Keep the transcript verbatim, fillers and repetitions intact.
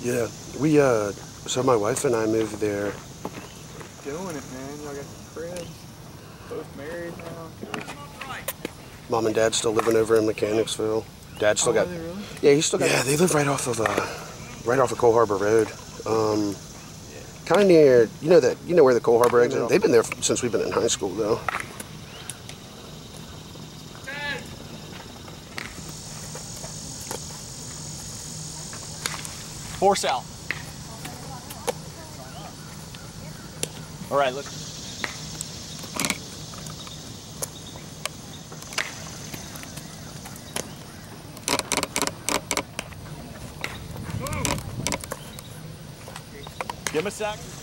Yeah, we, uh, so my wife and I moved there. Doing it, man. Y'all got the cribs. Both married now. Mom and Dad still living over in Mechanicsville. Dad still oh, got. Are they really? Yeah, he's still got. Yeah, they live right off of, uh, right off of Cole Harbor Road. Um, kind of near, you know that, you know where the Cole Harbor exit is? They've been there since we've been in high school, though. Four south. All right, look. Give him a sec.